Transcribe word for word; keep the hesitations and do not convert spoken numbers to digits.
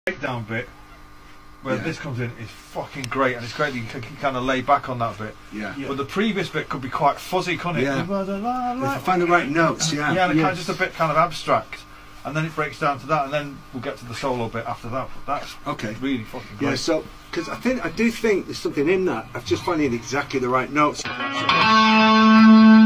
breakdown bit where yeah. this comes in is fucking great, and it's great that you can, can kind of lay back on that bit. Yeah. yeah. But the previous bit could be quite fuzzy, couldn't it? Yeah. If I find the right notes, yeah. Yeah, and yes. kind of just a bit kind of abstract, and then it breaks down to that, and then we'll get to the solo bit after that. But that's okay. really fucking great. Yeah. So, because I think I do think there's something in that. I've just finding exactly the right notes.